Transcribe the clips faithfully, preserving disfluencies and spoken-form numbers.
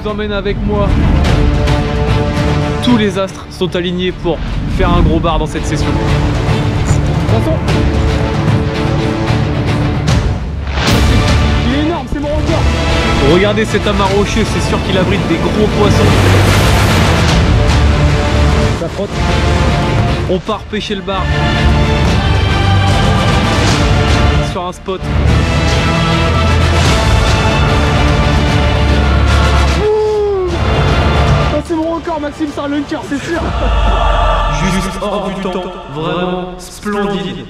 emmène avec moi. Tous les astres sont alignés pour faire un gros bar dans cette session. Attention. Il est énorme, c'est mon record. Regardez cet amas rocheux, c'est sûr qu'il abrite des gros poissons. Ça frotte. On part pêcher le bar. Sur un spot. C'est mon record, Maxime, c'est un lunker, c'est sûr. Juste hors du temps, vraiment splendide.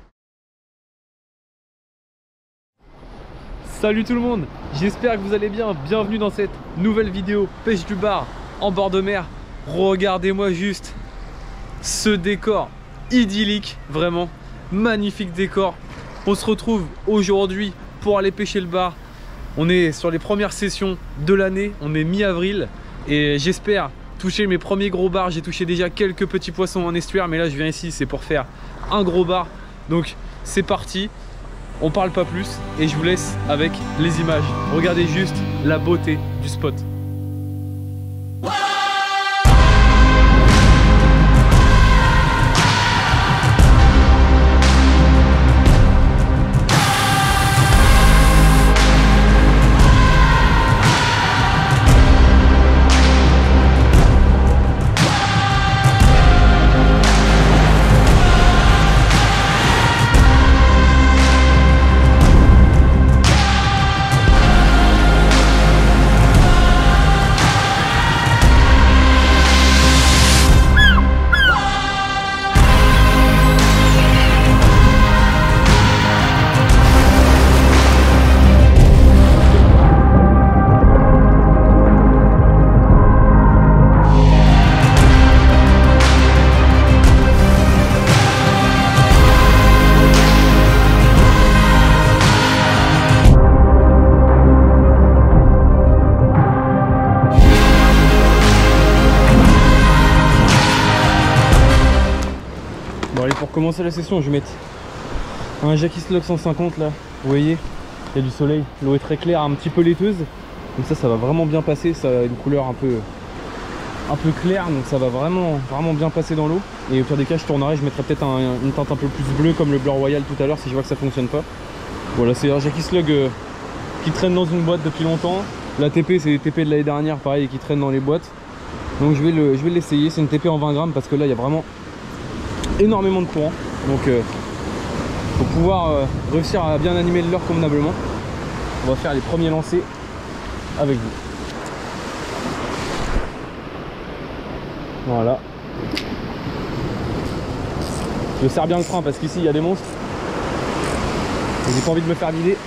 Salut tout le monde, j'espère que vous allez bien. Bienvenue dans cette nouvelle vidéo pêche du bar en bord de mer. Regardez-moi juste ce décor idyllique, vraiment magnifique décor. On se retrouve aujourd'hui pour aller pêcher le bar. On est sur les premières sessions de l'année, on est mi-avril. Et j'espère toucher mes premiers gros bars. J'ai touché déjà quelques petits poissons en estuaire, mais là je viens ici, c'est pour faire un gros bar. Donc c'est parti, on parle pas plus et je vous laisse avec les images. Regardez juste la beauté du spot. Bon allez, pour commencer la session, je vais mettre un Jackie Slug cent cinquante là. Vous voyez, il y a du soleil, l'eau est très claire, un petit peu laiteuse. Donc ça, ça va vraiment bien passer. Ça a une couleur un peu, un peu claire, donc ça va vraiment, vraiment bien passer dans l'eau. Et au pire des cas, je tournerai, je mettrai peut-être un, une teinte un peu plus bleue comme le Blur Royal tout à l'heure si je vois que ça fonctionne pas. Voilà, c'est un Jackie Slug euh, qui traîne dans une boîte depuis longtemps. La T P, c'est les T P de l'année dernière, pareil, qui traînent dans les boîtes. Donc je vais le, je vais l'essayer. C'est une T P en vingt grammes parce que là, il y a vraiment énormément de courant, donc euh, pour pouvoir euh, réussir à bien animer le leurre convenablement, on va faire les premiers lancers avec vous. Voilà, je serre bien le frein parce qu'ici il y a des monstres et j'ai pas envie de me faire vider.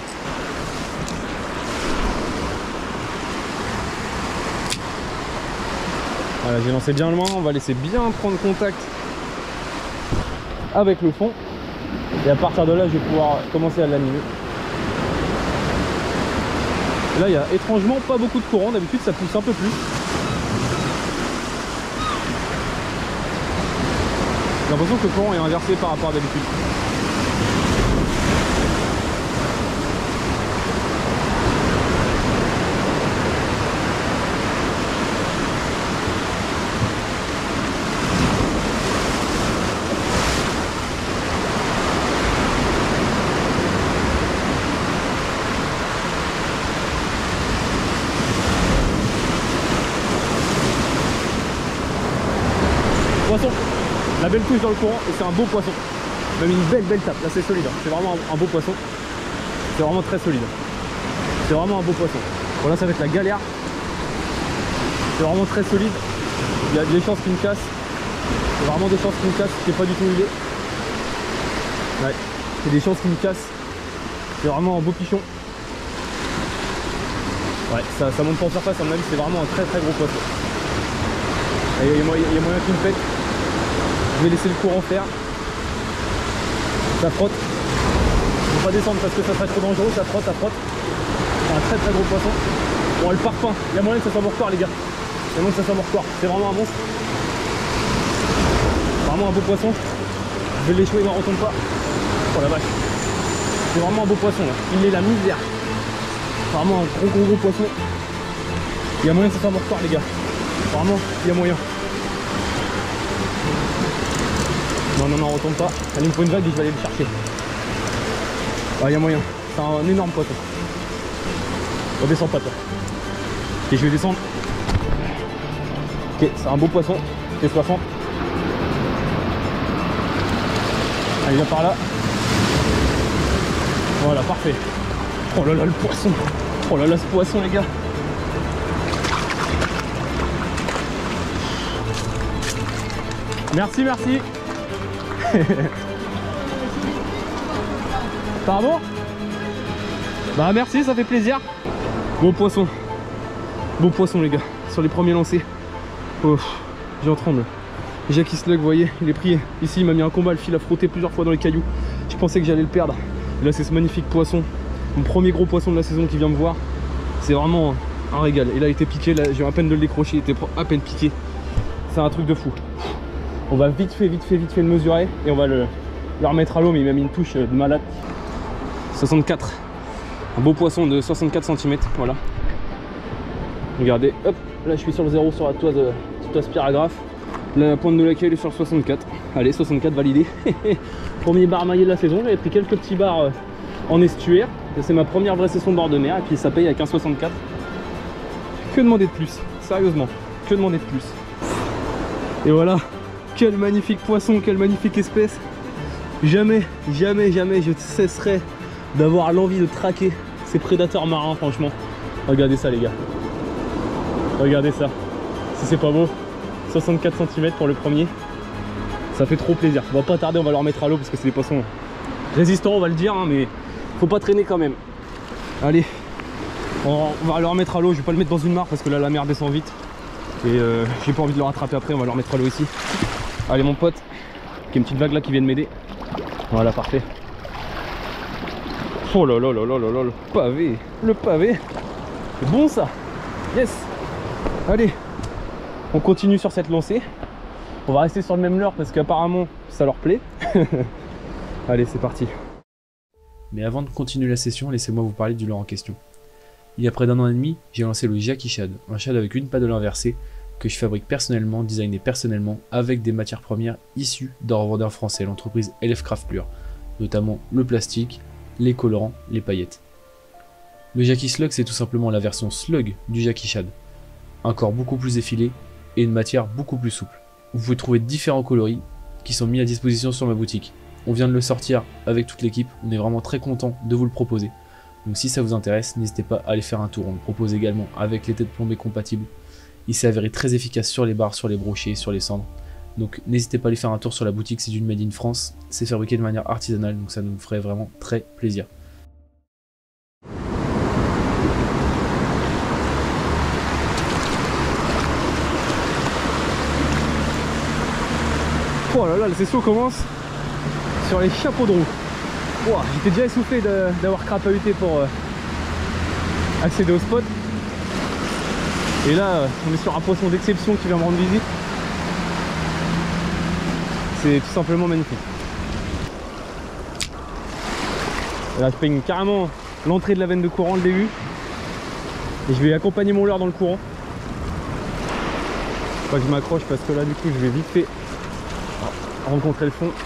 Voilà, j'ai lancé bien loin, on va laisser bien prendre contact avec le fond et à partir de là je vais pouvoir commencer à l'animer. Là il y a étrangement pas beaucoup de courant, d'habitude ça pousse un peu plus. J'ai l'impression que le courant est inversé par rapport à d'habitude. Poisson, la belle touche dans le courant et c'est un beau poisson. Même une belle belle tape, là c'est solide, hein. C'est vraiment un, un beau poisson. C'est vraiment très solide. C'est vraiment un beau poisson. Bon là ça va être la galère. C'est vraiment très solide. Il y a des chances qu'il me casse. Il y a vraiment des chances qu'il me casse, c'est pas du tout l'idée. Ouais, c'est des chances qu'il me casse. C'est vraiment un beau pichon. Ouais, ça, ça monte pas en surface, à mon avis c'est vraiment un très très gros poisson. Il y a moyen, moyen qu'il me pète. Je vais laisser le courant faire. Ça frotte. Je ne vais pas descendre parce que ça serait trop dangereux. Ça frotte, ça frotte. C'est un très très gros poisson. Bon, le parpaing. Il y a moyen que ça soit mon record, les gars. Il y a moyen que ça soit mon record. C'est vraiment un monstre. Vraiment un beau poisson. Je vais l'échouer, il ne retombe pas. Oh la vache. C'est vraiment un beau poisson là. Il est la misère. Vraiment un gros gros gros poisson. Il y a moyen que ça soit mortoir les gars. Vraiment, il y a moyen. Non, non, non, on retourne pas. Allez, il me faut une vague et je vais aller le chercher. Ah, il y a moyen. C'est un énorme poisson. On descend pas toi. Ok, je vais descendre. Ok, c'est un beau poisson. T soixante. Allez, viens par là. Voilà, parfait. Oh là là, le poisson. Oh là là, ce poisson, les gars. Merci, merci. Pardon? Bah merci, ça fait plaisir. Beau poisson. Beau poisson les gars. Sur les premiers lancers. Oh, j'en tremble. Jackie Slug, vous voyez, il est pris ici, il m'a mis un combat, le fil a frotté plusieurs fois dans les cailloux. Je pensais que j'allais le perdre. Et là c'est ce magnifique poisson. Mon premier gros poisson de la saison qui vient me voir. C'est vraiment un régal. Et là il était piqué, là j'ai à peine de le décrocher, il était à peine piqué. C'est un truc de fou. On va vite fait, vite fait, vite fait le mesurer et on va le, le remettre à l'eau, mais il m'a mis une touche de malade. soixante-quatre. Un beau poisson de soixante-quatre centimètres, voilà. Regardez, hop, là je suis sur le zéro sur la toise, euh, toise spiragraphe. La pointe de laquelle est sur le soixante-quatre. Allez, soixante-quatre validé. Premier bar maillé de la saison, j'avais pris quelques petits bars euh, en estuaire. C'est ma première vraie session bord de mer et puis ça paye avec un soixante-quatre. Que demander de plus? Sérieusement, que demander de plus? Et voilà, quel magnifique poisson, quelle magnifique espèce. Jamais, jamais, jamais je cesserai d'avoir l'envie de traquer ces prédateurs marins, franchement. Regardez ça les gars. Regardez ça. Si c'est pas beau. soixante-quatre centimètres pour le premier. Ça fait trop plaisir. On va pas tarder, on va le remettre à l'eau parce que c'est des poissons résistants, on va le dire, hein, mais faut pas traîner quand même. Allez, on va le remettre à l'eau. Je vais pas le mettre dans une mare parce que là la mer descend vite. Et euh, j'ai pas envie de le rattraper après, on va le remettre à l'eau ici. Allez mon pote, il y a une petite vague là qui vient de m'aider. Voilà, parfait. Oh là là là là là là, le pavé, le pavé. C'est bon ça. Yes. Allez, on continue sur cette lancée. On va rester sur le même leurre parce qu'apparemment ça leur plaît. Allez, c'est parti. Mais avant de continuer la session, laissez-moi vous parler du leurre en question. Il y a près d'un an et demi, j'ai lancé le Jackie Shad, un shad avec une paddle inversée que je fabrique personnellement, designé personnellement, avec des matières premières issues d'un revendeur français, l'entreprise L F Craft Lure, notamment le plastique, les colorants, les paillettes. Le Jackie Slug, c'est tout simplement la version slug du Jackie Shad. Un corps beaucoup plus effilé et une matière beaucoup plus souple. Vous pouvez trouver différents coloris qui sont mis à disposition sur ma boutique. On vient de le sortir avec toute l'équipe, on est vraiment très content de vous le proposer. Donc si ça vous intéresse, n'hésitez pas à aller faire un tour. On le propose également avec les têtes plombées compatibles. Il s'est avéré très efficace sur les barres, sur les brochets, sur les cendres. Donc n'hésitez pas à aller faire un tour sur la boutique, c'est d'une Made in France. C'est fabriqué de manière artisanale, donc ça nous ferait vraiment très plaisir. Oh là là, la session commence sur les chapeaux de roue. Wow, j'étais déjà essoufflé d'avoir crapahuté pour euh, accéder au spot. Et là, euh, on est sur un poisson d'exception qui vient me rendre visite. C'est tout simplement magnifique. Et là, je peigne carrément l'entrée de la veine de courant, le début. Et je vais accompagner mon leurre dans le courant. Faut pas que je m'accroche parce que là, du coup, je vais vite fait rencontrer le fond.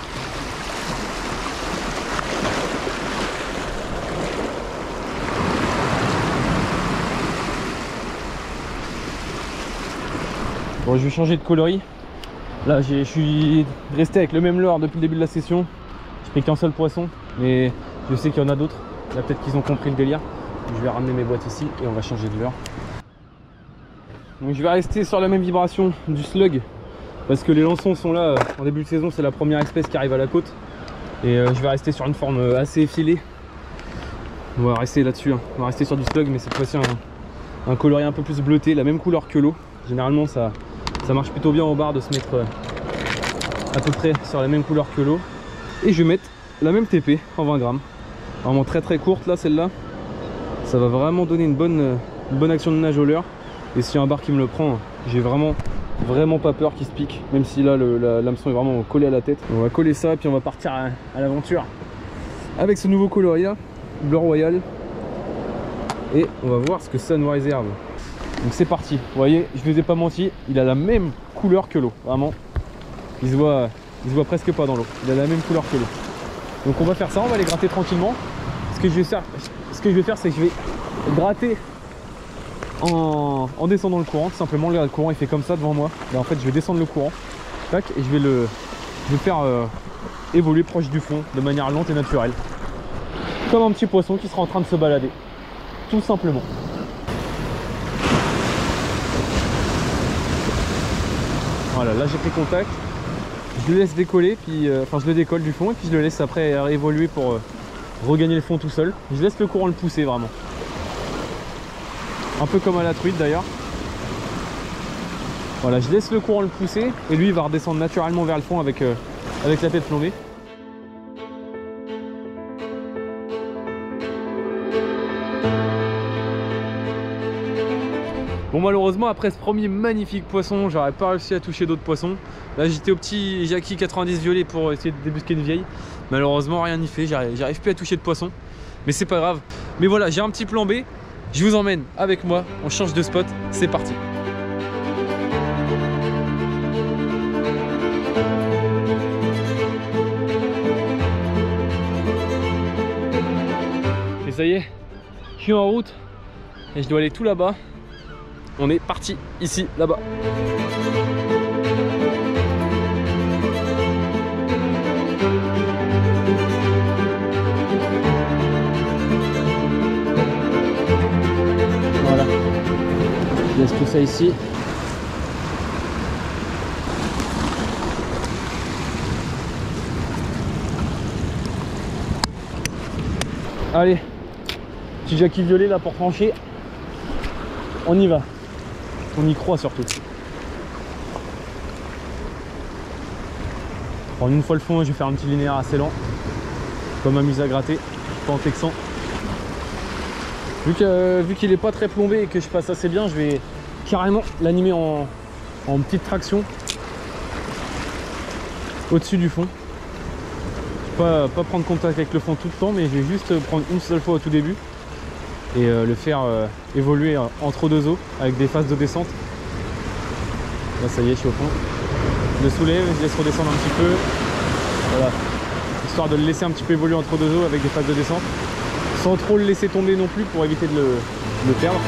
Bon, je vais changer de coloris. Là, je suis resté avec le même leurre depuis le début de la session. Je pris qu'un seul poisson, mais je sais qu'il y en a d'autres. Là, peut-être qu'ils ont compris le délire. Je vais ramener mes boîtes ici et on va changer de leurre. Donc, je vais rester sur la même vibration du slug parce que les lançons sont là. En début de saison, c'est la première espèce qui arrive à la côte. Et euh, je vais rester sur une forme assez effilée. On va rester là-dessus. Hein. On va rester sur du slug, mais cette fois-ci, un, un coloris un peu plus bleuté, la même couleur que l'eau. Généralement, ça. Ça marche plutôt bien au bar de se mettre à peu près sur la même couleur que l'eau. Et je vais mettre la même T P en vingt grammes. Vraiment très très courte là, celle-là. Ça va vraiment donner une bonne, une bonne action de nage au leurre. Et s'il y a un bar qui me le prend, j'ai vraiment vraiment pas peur qu'il se pique. Même si là l'hameçon est vraiment collé à la tête. On va coller ça et puis on va partir à, à l'aventure avec ce nouveau coloris là, bleu royal. Et on va voir ce que ça nous réserve. Donc c'est parti. Vous voyez, je vous ai pas menti, il a la même couleur que l'eau. Vraiment, il se voit, il se voit presque pas dans l'eau. Il a la même couleur que l'eau. Donc on va faire ça, on va les gratter tranquillement. Ce que je vais faire, ce que je vais faire, c'est que je vais gratter en, en descendant le courant. Tout simplement, le courant il fait comme ça devant moi. Là, en fait, je vais descendre le courant. Tac, et je vais le, je vais faire euh, évoluer proche du fond de manière lente et naturelle. Comme un petit poisson qui sera en train de se balader. Tout simplement. Voilà, là j'ai pris contact. Je le laisse décoller, puis euh, enfin je le décolle du fond et puis je le laisse après évoluer pour euh, regagner le fond tout seul. Je laisse le courant le pousser vraiment. Un peu comme à la truite d'ailleurs. Voilà, je laisse le courant le pousser et lui il va redescendre naturellement vers le fond avec, euh, avec la tête plombée. Bon, malheureusement après ce premier magnifique poisson, j'aurais pas réussi à toucher d'autres poissons. Là j'étais au petit Jackie quatre-vingt-dix violet pour essayer de débusquer une vieille. Malheureusement rien n'y fait, j'arrive plus à toucher de poisson. Mais c'est pas grave. Mais voilà, j'ai un petit plan B. Je vous emmène avec moi, on change de spot, c'est parti. Et ça y est, je suis en route et je dois aller tout là-bas. On est parti ici, là-bas. Voilà. Je laisse tout ça ici. Allez, petit Jackie violet là pour trancher. On y va. On y croit surtout. En une fois le fond, je vais faire un petit linéaire assez lent. Je vais m'amuser à gratter, pas en texant. Vu que, vu qu'il est pas très plombé et que je passe assez bien, je vais carrément l'animer en, en petite traction au-dessus du fond. Pas, pas prendre contact avec le fond tout le temps, mais je vais juste prendre une seule fois au tout début et euh, le faire euh, évoluer euh, entre deux eaux avec des phases de descente. Là ça y est, je suis au fond. Je le soulève, je laisse redescendre un petit peu. Voilà. Histoire de le laisser un petit peu évoluer entre deux eaux avec des phases de descente. Sans trop le laisser tomber non plus pour éviter de le, de le perdre.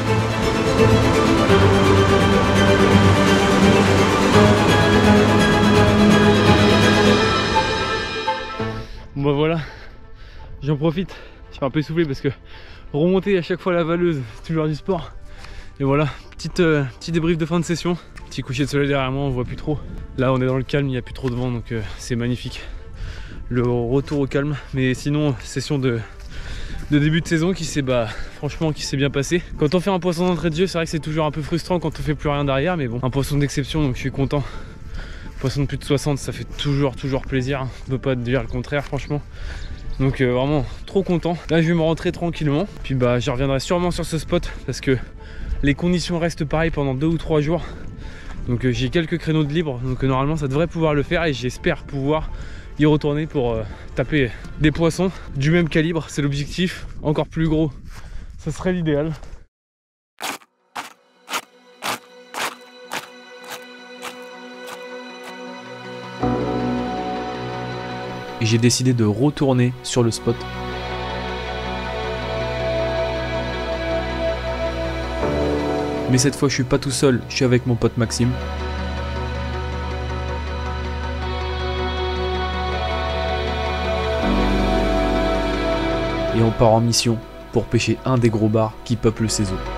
Bon bah voilà, j'en profite. Je suis un peu essoufflé parce que remonter à chaque fois la valeuse, c'est toujours du sport. Et voilà, petite, euh, petit débrief de fin de session. Petit coucher de soleil derrière moi, on voit plus trop. Là on est dans le calme, il n'y a plus trop de vent, donc euh, c'est magnifique. Le retour au calme. Mais sinon, session de, de début de saison qui s'est bah, franchement qui s'est bien passé. Quand on fait un poisson d'entrée de jeu, c'est vrai que c'est toujours un peu frustrant quand on fait plus rien derrière, mais bon, un poisson d'exception, donc je suis content. Poisson de plus de soixante, ça fait toujours toujours plaisir, on ne peut pas dire le contraire franchement. Donc euh, vraiment trop content. Là je vais me rentrer tranquillement, puis bah je reviendrai sûrement sur ce spot parce que les conditions restent pareilles pendant deux ou trois jours. Donc euh, j'ai quelques créneaux de libre, donc euh, normalement ça devrait pouvoir le faire et j'espère pouvoir y retourner pour euh, taper des poissons du même calibre, c'est l'objectif, encore plus gros, ça serait l'idéal. Et j'ai décidé de retourner sur le spot. Mais cette fois je suis pas tout seul, je suis avec mon pote Maxime. Et on part en mission pour pêcher un des gros bars qui peuplent ces eaux.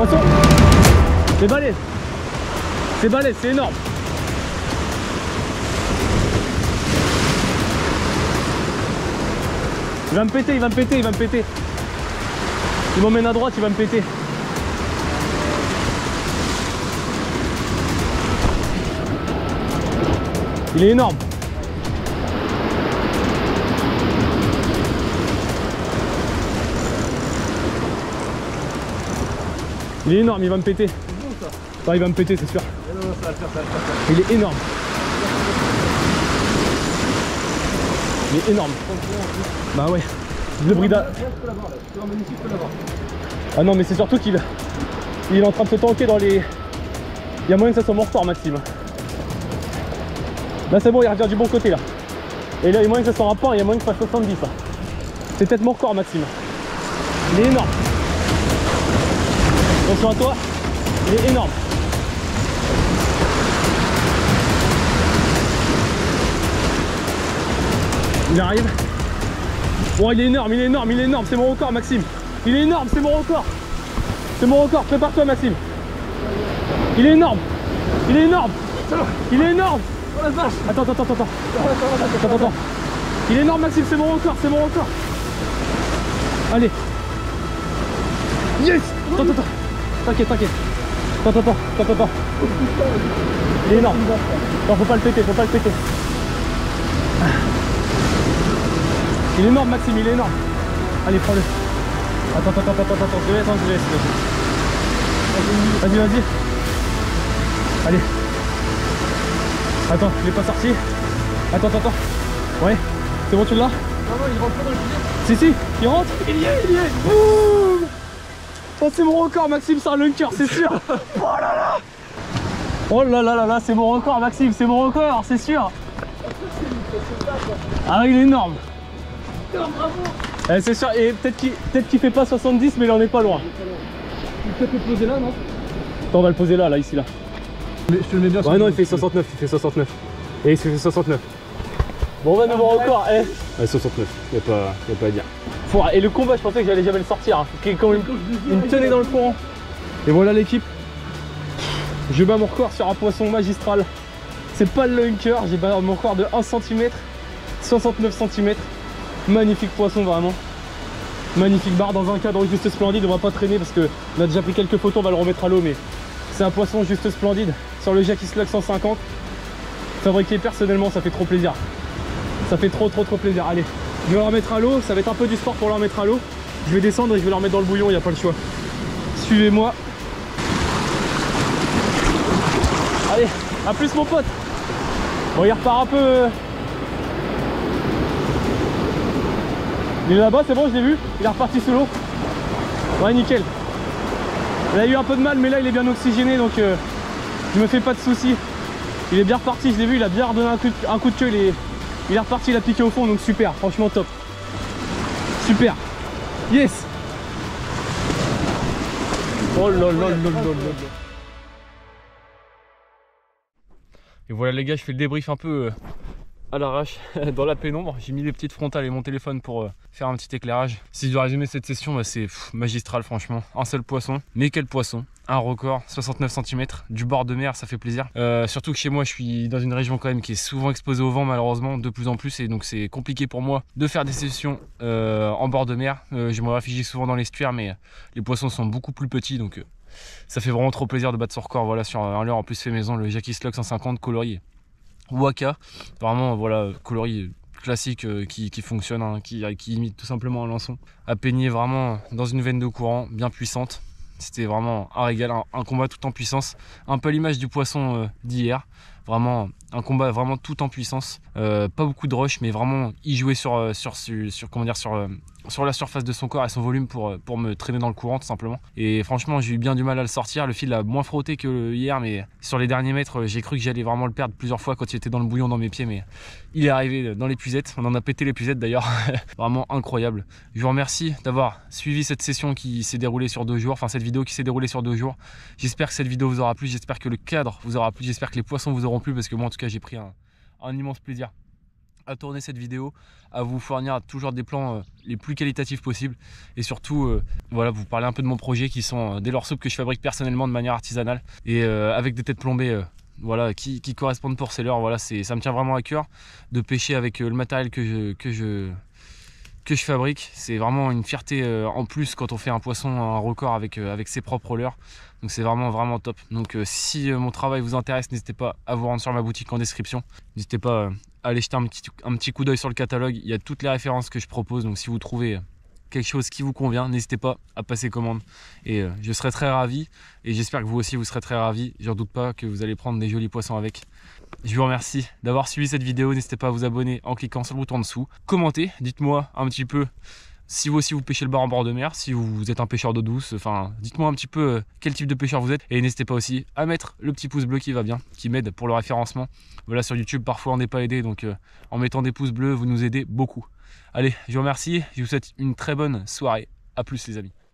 Attention. C'est balèze. C'est balèze, c'est énorme. Il va me péter, il va me péter, il va me péter. Il m'emmène à droite, il va me péter. Il est énorme. Il est énorme, il va me péter. C'est bon ça. Ah, il va me péter, c'est sûr. Non, non, ça va le faire, ça va le faire. Ça va le faire. Il est énorme. Il est énorme. Bah ouais. Le brida. Ah non, mais c'est surtout qu'il il est en train de se tanker dans les. Il y a moyen que ça soit mon record, Maxime. Là c'est bon, il revient du bon côté là. Et là il y a moyen que ça soit un rapport, il y a moyen que ça fasse soixante-dix. Hein. C'est peut-être mon record, Maxime. Il est énorme. Attention à toi. Il est énorme. Il arrive. Bon, il est énorme, il est énorme, il est énorme. C'est mon record, Maxime. Il est énorme, c'est mon record. C'est mon record. Prépare-toi, Maxime. Il est énorme. Il est énorme. Il est énorme. Oh la vache. Attends, attends, attends, attends. Attends, attends. Il est énorme, Maxime. C'est mon record, c'est mon record. Allez. Yes. Attends, attends. T'inquiète, t'inquiète. Attends, attends, attends, attends. Il est énorme. Non, faut pas le péter, faut pas le péter. Il est énorme, Maxime, il est énorme. Allez, prends-le. Attends, attends, attends, attends, attends, je laisse, je laisse. Vas-y, vas-y. Allez. Attends, il est pas sorti. Attends, attends, attends. Ouais. C'est bon, tu l'as? Non, non, il rentre pas dans le filet. Si, si, il rentre. Il y est, il y est. Boum. Oh, c'est mon record, Maxime, c'est un lunker, c'est sûr. Oh là là. Oh là là là là, c'est mon record, Maxime, c'est mon record, c'est sûr. Ah, il est énorme. Bravo. Eh, c'est sûr, et peut-être qu'il peut-être qu'il fait pas soixante-dix, mais il en est pas loin. Il peut te le poser là, non? Attends, on va le poser là, là, ici, là. Mais je te le mets bien sur Ouais, le non, il dos. fait soixante-neuf, il fait soixante-neuf. Et il fait soixante-neuf. Bon, bah, nouveau record, eh. Ouais, soixante-neuf, y'a pas, y a pas à dire. Faut- Et le combat, je pensais que j'allais jamais le sortir. Hein. Quand il, il me tenait dans le courant. Et voilà l'équipe. Je bats mon record sur un poisson magistral. C'est pas le lunker, j'ai battu mon record de un centimètre, soixante-neuf centimètres. Magnifique poisson, vraiment. Magnifique barre dans un cadre juste splendide. On va pas traîner parce que on a déjà pris quelques photos, on va le remettre à l'eau. Mais c'est un poisson juste splendide sur le Jackie Slug cent cinquante. Fabriqué personnellement, ça fait trop plaisir. Ça fait trop trop trop plaisir. Allez, je vais le remettre à l'eau. Ça va être un peu du sport pour le remettre à l'eau. Je vais descendre et je vais le remettre dans le bouillon, il n'y a pas le choix. Suivez-moi. Allez, à plus mon pote. Bon, il repart un peu. Il est là-bas, c'est bon, je l'ai vu. Il est reparti sous l'eau. Ouais, nickel. Il a eu un peu de mal, mais là il est bien oxygéné, donc euh, je me fais pas de soucis. Il est bien reparti, je l'ai vu, il a bien redonné un coup de, un coup de queue. Il est, il est reparti, il a piqué au fond, donc super, franchement top. Super. Yes. Oh là là là là là là. Et voilà les gars, je fais le débrief un peu euh, à l'arrache, dans la pénombre. J'ai mis des petites frontales et mon téléphone pour euh, faire un petit éclairage. Si je dois résumer cette session, bah, c'est magistral franchement. Un seul poisson, mais quel poisson. Un record, soixante-neuf centimètres, du bord de mer, ça fait plaisir. Euh, surtout que chez moi, je suis dans une région quand même qui est souvent exposée au vent malheureusement, de plus en plus. Et donc c'est compliqué pour moi de faire des sessions euh, en bord de mer. Euh, je me réfugie souvent dans l'estuaire, mais les poissons sont beaucoup plus petits. Donc euh, ça fait vraiment trop plaisir de battre son record voilà, sur un leurre en plus fait maison, le Jackie Slug cent cinquante coloris Waka. Vraiment voilà, coloris classique euh, qui, qui fonctionne, hein, qui, qui imite tout simplement un lançon. À peigner vraiment dans une veine de courant bien puissante. C'était vraiment un régal, un, un combat tout en puissance. Un peu l'image du poisson euh, d'hier. Vraiment un combat vraiment tout en puissance. Euh, pas beaucoup de rush, mais vraiment y jouer sur, sur, sur, sur, comment dire, sur, sur la surface de son corps et son volume pour, pour me traîner dans le courant tout simplement. Et franchement, j'ai eu bien du mal à le sortir. Le fil a moins frotté que hier, mais sur les derniers mètres, j'ai cru que j'allais vraiment le perdre plusieurs fois quand il était dans le bouillon dans mes pieds. Mais il est arrivé dans l'épuisette. On en a pété l'épuisette d'ailleurs. Vraiment incroyable. Je vous remercie d'avoir suivi cette session qui s'est déroulée sur deux jours. Enfin, cette vidéo qui s'est déroulée sur deux jours. J'espère que cette vidéo vous aura plu. J'espère que le cadre vous aura plu. J'espère que les poissons vous auront plu parce que moi en tout cas j'ai pris un, un immense plaisir à tourner cette vidéo, à vous fournir toujours des plans euh, les plus qualitatifs possibles et surtout euh, voilà, vous parler un peu de mon projet qui sont euh, des leurres soupes que je fabrique personnellement de manière artisanale et euh, avec des têtes plombées euh, voilà, qui, qui correspondent pour ces leurres. Voilà, c'est, ça me tient vraiment à cœur de pêcher avec euh, le matériel que je, que je, que je fabrique. C'est vraiment une fierté euh, en plus quand on fait un poisson, un record avec, euh, avec ses propres leurres. Donc c'est vraiment vraiment top. Donc euh, si euh, mon travail vous intéresse, n'hésitez pas à vous rendre sur ma boutique en description. N'hésitez pas euh, à aller jeter un petit, un petit coup d'œil sur le catalogue. Il y a toutes les références que je propose. Donc si vous trouvez quelque chose qui vous convient, n'hésitez pas à passer commande. Et euh, je serai très ravi. Et j'espère que vous aussi vous serez très ravis. Je ne doute pas que vous allez prendre des jolis poissons avec. Je vous remercie d'avoir suivi cette vidéo. N'hésitez pas à vous abonner en cliquant sur le bouton en dessous. Commentez, dites-moi un petit peu si vous aussi vous pêchez le bar en bord de mer, si vous êtes un pêcheur d'eau douce, enfin dites-moi un petit peu quel type de pêcheur vous êtes. Et n'hésitez pas aussi à mettre le petit pouce bleu qui va bien, qui m'aide pour le référencement. Voilà, sur YouTube parfois on n'est pas aidé, donc euh, en mettant des pouces bleus vous nous aidez beaucoup. Allez, je vous remercie, je vous souhaite une très bonne soirée. À plus les amis.